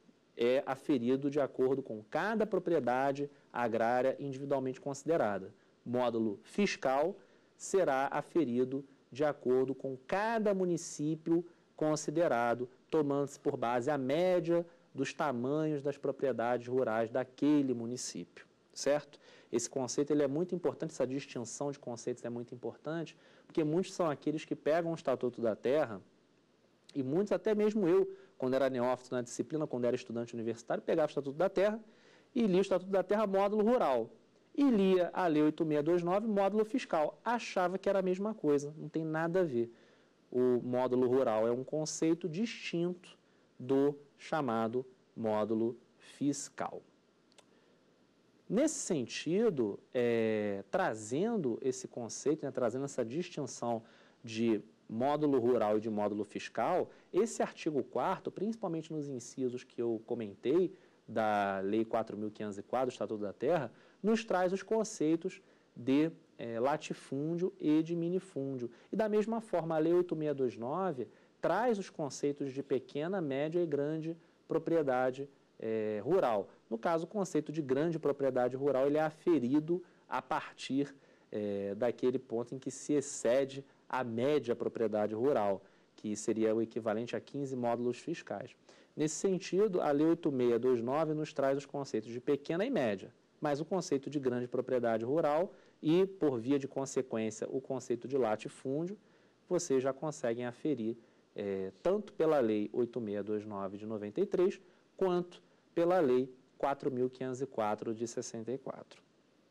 é aferido de acordo com cada propriedade agrária individualmente considerada. Módulo fiscal será aferido de acordo com cada município considerado, tomando-se por base a média dos tamanhos das propriedades rurais daquele município, certo? Esse conceito ele é muito importante, essa distinção de conceitos é muito importante, porque muitos são aqueles que pegam o Estatuto da Terra, e muitos, até mesmo eu, quando era neófito na disciplina, quando era estudante universitário, pegava o Estatuto da Terra e lia o Estatuto da Terra módulo rural. E lia a Lei oito mil seiscentos e vinte e nove, módulo fiscal. Achava que era a mesma coisa, não tem nada a ver. O módulo rural é um conceito distinto do chamado módulo fiscal. Nesse sentido, é, trazendo esse conceito, né, trazendo essa distinção de módulo rural e de módulo fiscal, esse artigo quarto, principalmente nos incisos que eu comentei, da Lei quatro mil quinhentos e quatro, do Estatuto da Terra, nos traz os conceitos de é, latifúndio e de minifúndio. E da mesma forma, a Lei oito mil seiscentos e vinte e nove traz os conceitos de pequena, média e grande propriedade é, rural. No caso, o conceito de grande propriedade rural ele é aferido a partir é, daquele ponto em que se excede a média propriedade rural, que seria o equivalente a quinze módulos fiscais. Nesse sentido, a Lei oito mil seiscentos e vinte e nove nos traz os conceitos de pequena e média, mas o conceito de grande propriedade rural e, por via de consequência, o conceito de latifúndio, vocês já conseguem aferir é, tanto pela Lei oito mil seiscentos e vinte e nove de noventa e três, quanto pela Lei quatro mil quinhentos e quatro de sessenta e quatro.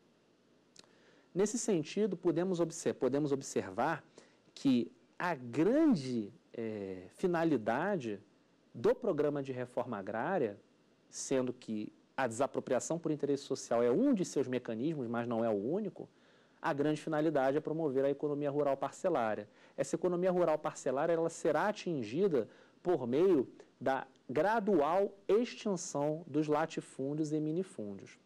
Nesse sentido, podemos, observ podemos observar que a grande é, finalidade do programa de reforma agrária, sendo que a desapropriação por interesse social é um de seus mecanismos, mas não é o único, a grande finalidade é promover a economia rural parcelária. Essa economia rural parcelária ela será atingida por meio da gradual extinção dos latifúndios e minifúndios.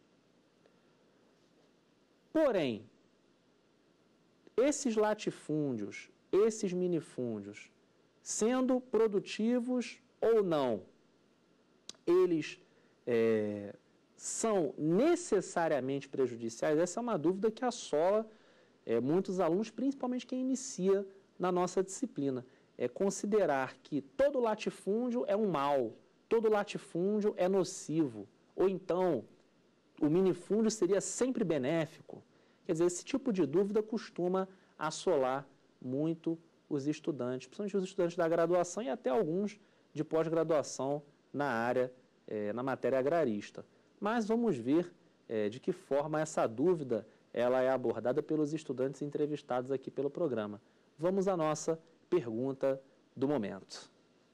Porém, esses latifúndios, esses minifúndios, sendo produtivos ou não, eles é, são necessariamente prejudiciais? Essa é uma dúvida que assola é, muitos alunos, principalmente quem inicia na nossa disciplina. É considerar que todo latifúndio é um mal, todo latifúndio é nocivo, ou então o minifúndio seria sempre benéfico. Quer dizer, esse tipo de dúvida costuma assolar muito os estudantes, principalmente os estudantes da graduação e até alguns de pós-graduação na área, eh, na matéria agrarista. Mas vamos ver eh, de que forma essa dúvida ela é abordada pelos estudantes entrevistados aqui pelo programa. Vamos à nossa pergunta do momento.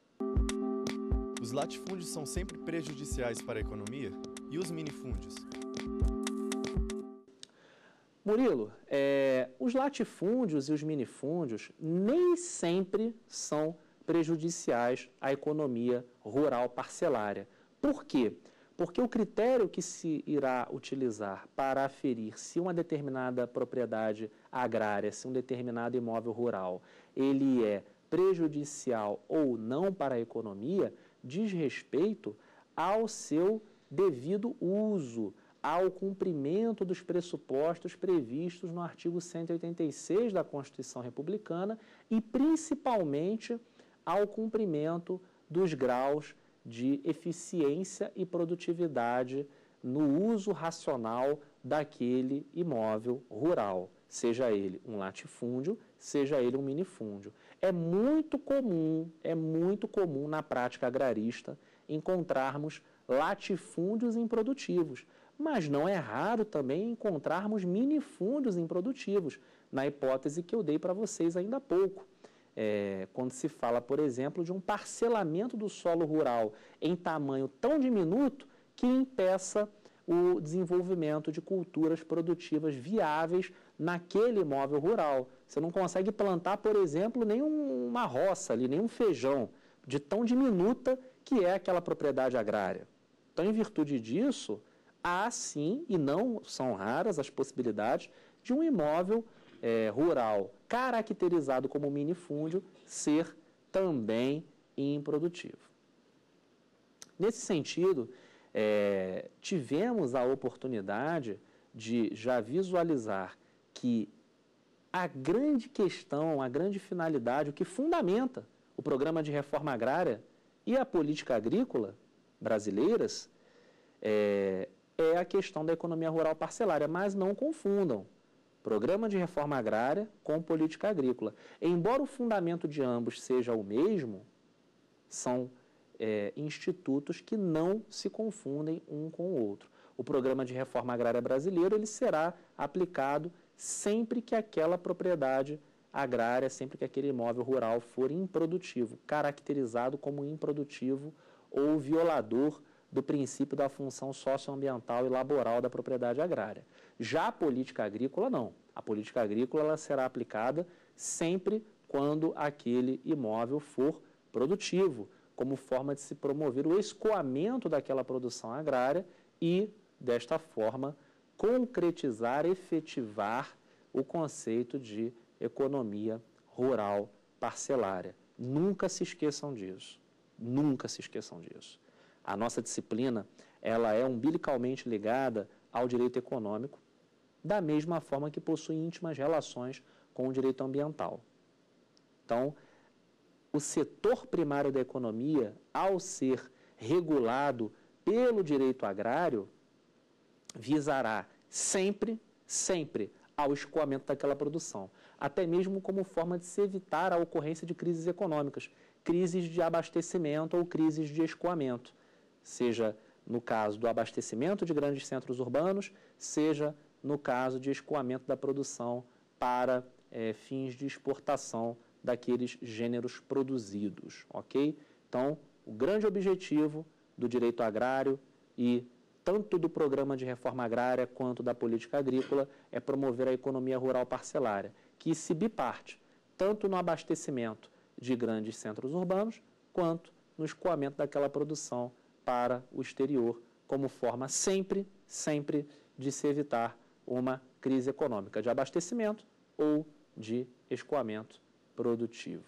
Os latifúndios são sempre prejudiciais para a economia? E os minifúndios? Murilo, é, os latifúndios e os minifúndios nem sempre são prejudiciais à economia rural parcelária. Por quê? Porque o critério que se irá utilizar para aferir se uma determinada propriedade agrária, se um determinado imóvel rural, ele é prejudicial ou não para a economia, diz respeito ao seu devido uso, ao cumprimento dos pressupostos previstos no artigo cento e oitenta e seis da Constituição Republicana e, principalmente, ao cumprimento dos graus de eficiência e produtividade no uso racional daquele imóvel rural, seja ele um latifúndio, seja ele um minifúndio. É muito comum, é muito comum na prática agrarista encontrarmos latifúndios improdutivos, mas não é raro também encontrarmos minifúndios improdutivos, na hipótese que eu dei para vocês ainda há pouco. É, quando se fala, por exemplo, de um parcelamento do solo rural em tamanho tão diminuto que impeça o desenvolvimento de culturas produtivas viáveis naquele imóvel rural. Você não consegue plantar, por exemplo, nenhuma roça ali, nenhum feijão, de tão diminuta que é aquela propriedade agrária. Então, em virtude disso, há sim, e não são raras as possibilidades, de um imóvel é, rural caracterizado como minifúndio ser também improdutivo. Nesse sentido, é, tivemos a oportunidade de já visualizar que a grande questão, a grande finalidade, o que fundamenta o programa de reforma agrária e a política agrícola brasileiras é, é a questão da economia rural parcelária, mas não confundam programa de reforma agrária com política agrícola. Embora o fundamento de ambos seja o mesmo, são é, institutos que não se confundem um com o outro. O programa de reforma agrária brasileiro ele será aplicado sempre que aquela propriedade agrária, sempre que aquele imóvel rural for improdutivo, caracterizado como improdutivo ou violador do princípio da função socioambiental e laboral da propriedade agrária. Já a política agrícola, não. A política agrícola ela será aplicada sempre quando aquele imóvel for produtivo, como forma de se promover o escoamento daquela produção agrária e, desta forma, concretizar, efetivar o conceito de economia rural parcelária. Nunca se esqueçam disso. Nunca se esqueçam disso. A nossa disciplina, ela é umbilicalmente ligada ao direito econômico, da mesma forma que possui íntimas relações com o direito ambiental. Então, o setor primário da economia, ao ser regulado pelo direito agrário, visará sempre, sempre ao escoamento daquela produção, até mesmo como forma de se evitar a ocorrência de crises econômicas, crises de abastecimento ou crises de escoamento, seja no caso do abastecimento de grandes centros urbanos, seja no caso de escoamento da produção para é, fins de exportação daqueles gêneros produzidos, ok? Então, o grande objetivo do direito agrário e tanto do programa de reforma agrária quanto da política agrícola é promover a economia rural parcelária, que se biparte tanto no abastecimento de grandes centros urbanos quanto no escoamento daquela produção para o exterior, como forma sempre, sempre de se evitar uma crise econômica de abastecimento ou de escoamento produtivo.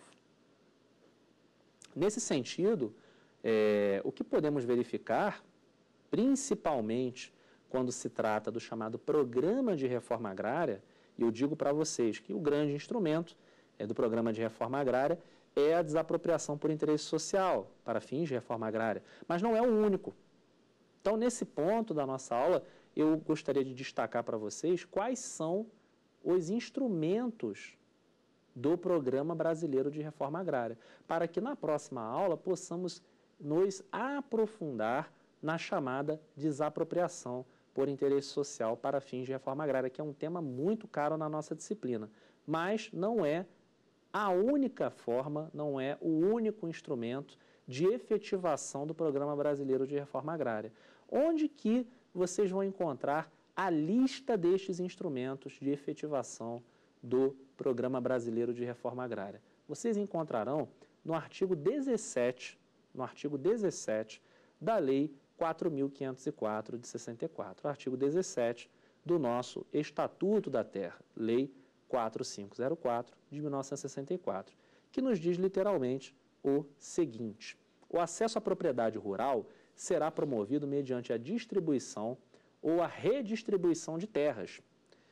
Nesse sentido, é, o que podemos verificar, principalmente quando se trata do chamado Programa de Reforma Agrária, e eu digo para vocês que o grande instrumento é, do Programa de Reforma Agrária é a desapropriação por interesse social para fins de reforma agrária, mas não é o único. Então, nesse ponto da nossa aula, eu gostaria de destacar para vocês quais são os instrumentos do Programa Brasileiro de Reforma Agrária, para que na próxima aula possamos nos aprofundar na chamada desapropriação por interesse social para fins de reforma agrária, que é um tema muito caro na nossa disciplina, mas não é a única forma, não é o único instrumento de efetivação do Programa Brasileiro de Reforma Agrária. Onde que vocês vão encontrar a lista destes instrumentos de efetivação do Programa Brasileiro de Reforma Agrária? Vocês encontrarão no artigo dezessete, no artigo dezessete da Lei quatro mil quinhentos e quatro de sessenta e quatro, artigo dezessete do nosso Estatuto da Terra, Lei quatro mil quinhentos e quatro de mil novecentos e sessenta e quatro, que nos diz literalmente o seguinte: o acesso à propriedade rural será promovido mediante a distribuição ou a redistribuição de terras,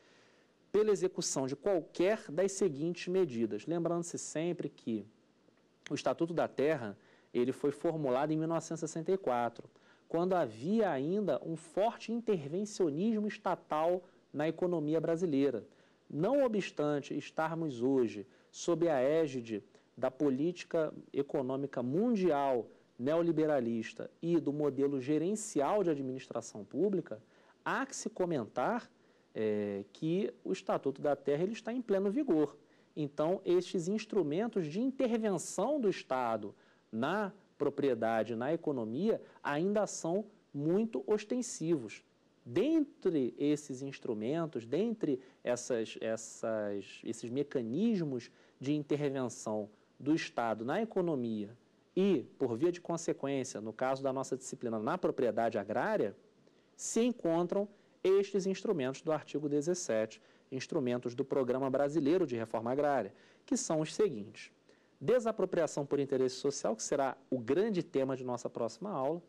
pela execução de qualquer das seguintes medidas. Lembrando-se sempre que o Estatuto da Terra ele foi formulado em mil novecentos e sessenta e quatro, quando havia ainda um forte intervencionismo estatal na economia brasileira. Não obstante estarmos hoje sob a égide da política econômica mundial neoliberalista e do modelo gerencial de administração pública, há que se comentar é, que o Estatuto da Terra ele está em pleno vigor. Então, estes instrumentos de intervenção do Estado na propriedade, na economia, ainda são muito ostensivos. Dentre esses instrumentos, dentre essas, essas, esses mecanismos de intervenção do Estado na economia e, por via de consequência, no caso da nossa disciplina, na propriedade agrária, se encontram estes instrumentos do artigo dezessete, instrumentos do Programa Brasileiro de Reforma Agrária, que são os seguintes: desapropriação por interesse social, que será o grande tema de nossa próxima aula,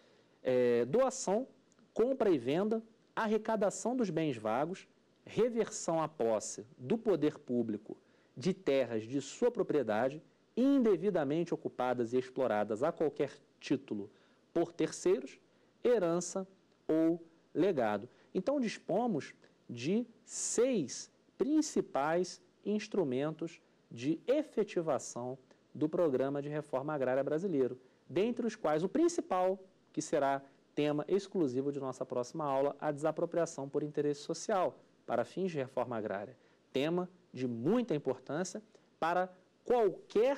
é, doação, compra e venda, arrecadação dos bens vagos, reversão à posse do poder público de terras de sua propriedade, indevidamente ocupadas e exploradas a qualquer título por terceiros, herança ou legado. Então, dispomos de seis principais instrumentos de efetivação do Programa de Reforma Agrária Brasileiro, dentre os quais o principal, que será tema exclusivo de nossa próxima aula, a desapropriação por interesse social para fins de reforma agrária. Tema de muita importância para qualquer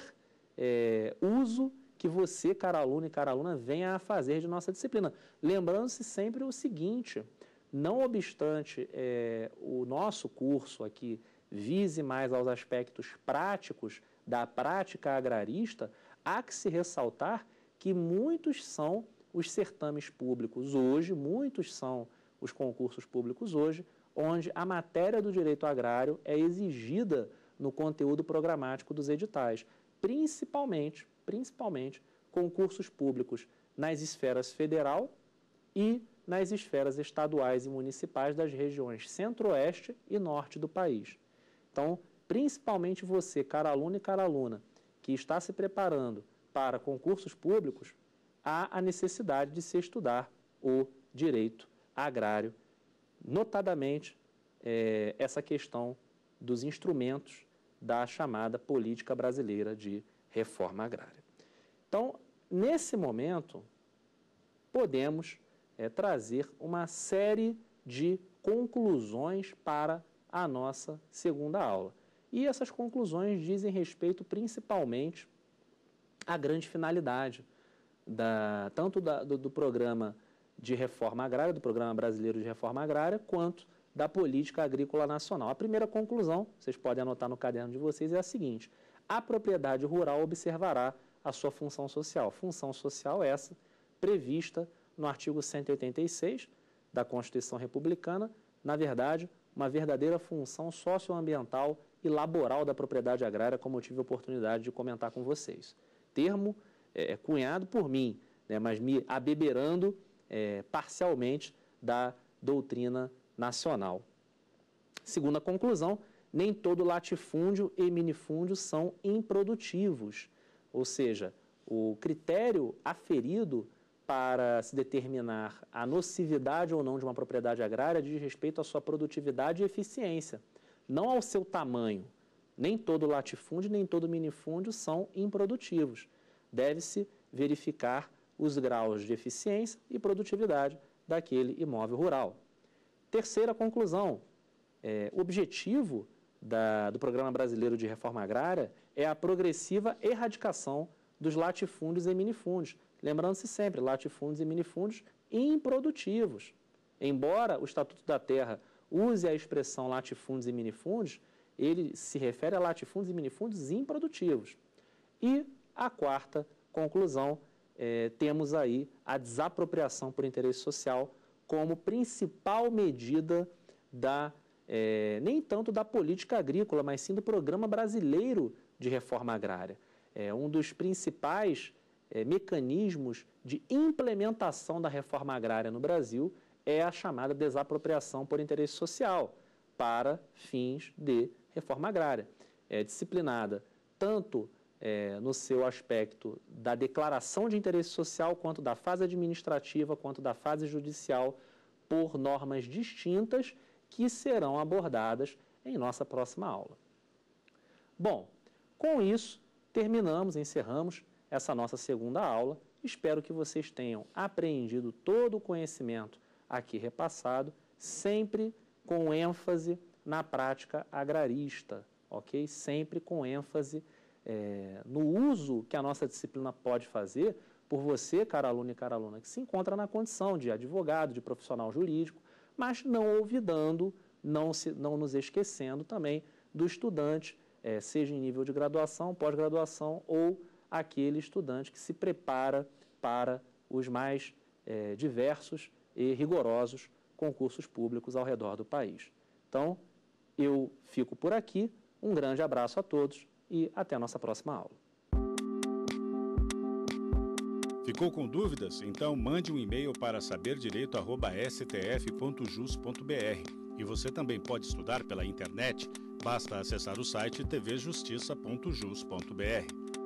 é, uso que você, cara aluno e cara aluna, venha a fazer de nossa disciplina. Lembrando-se sempre o seguinte, não obstante é, o nosso curso aqui vise mais aos aspectos práticos da prática agrarista, há que se ressaltar que muitos são os certames públicos hoje, muitos são os concursos públicos hoje, onde a matéria do direito agrário é exigida no conteúdo programático dos editais, principalmente, principalmente concursos públicos nas esferas federal e nas esferas estaduais e municipais das regiões centro-oeste e norte do país. Então, principalmente você, cara aluno e cara aluna, que está se preparando para concursos públicos, há a necessidade de se estudar o direito agrário, notadamente é, essa questão dos instrumentos da chamada política brasileira de reforma agrária. Então, nesse momento, podemos é, trazer uma série de conclusões para a nossa segunda aula. E essas conclusões dizem respeito principalmente à grande finalidade Da, tanto da, do, do programa de reforma agrária, do Programa Brasileiro de Reforma Agrária, quanto da Política Agrícola Nacional. A primeira conclusão, vocês podem anotar no caderno de vocês, é a seguinte: a propriedade rural observará a sua função social. Função social essa prevista no artigo cento e oitenta e seis da Constituição Republicana, na verdade, uma verdadeira função socioambiental e laboral da propriedade agrária, como eu tive a oportunidade de comentar com vocês. Termo É, cunhado por mim, né, mas me abeberando é, parcialmente da doutrina nacional. Segunda conclusão, nem todo latifúndio e minifúndio são improdutivos, ou seja, o critério aferido para se determinar a nocividade ou não de uma propriedade agrária diz respeito à sua produtividade e eficiência, não ao seu tamanho. Nem todo latifúndio, nem todo minifúndio são improdutivos. Deve-se verificar os graus de eficiência e produtividade daquele imóvel rural. Terceira conclusão, é, o objetivo da, do Programa Brasileiro de Reforma Agrária é a progressiva erradicação dos latifúndios e minifúndios. Lembrando-se sempre, latifúndios e minifúndios improdutivos. Embora o Estatuto da Terra use a expressão latifúndios e minifúndios, ele se refere a latifúndios e minifúndios improdutivos. E a quarta conclusão, é, temos aí a desapropriação por interesse social como principal medida da, é, nem tanto da política agrícola, mas sim do Programa Brasileiro de Reforma Agrária. É, um dos principais é, mecanismos de implementação da reforma agrária no Brasil é a chamada desapropriação por interesse social para fins de reforma agrária. É disciplinada tanto É, no seu aspecto da declaração de interesse social, quanto da fase administrativa, quanto da fase judicial, por normas distintas que serão abordadas em nossa próxima aula. Bom, com isso, terminamos, encerramos essa nossa segunda aula. Espero que vocês tenham apreendido todo o conhecimento aqui repassado, sempre com ênfase na prática agrarista, ok? Sempre com ênfase É, no uso que a nossa disciplina pode fazer por você, cara aluno e cara aluna, que se encontra na condição de advogado, de profissional jurídico, mas não olvidando, não, se, não nos esquecendo também do estudante, é, seja em nível de graduação, pós-graduação ou aquele estudante que se prepara para os mais é, diversos e rigorosos concursos públicos ao redor do país. Então, eu fico por aqui, um grande abraço a todos e até a nossa próxima aula. Ficou com dúvidas? Então mande um e-mail para saberdireito arroba s t f ponto jus ponto b r. E você também pode estudar pela internet, basta acessar o site t v justiça ponto jus ponto b r.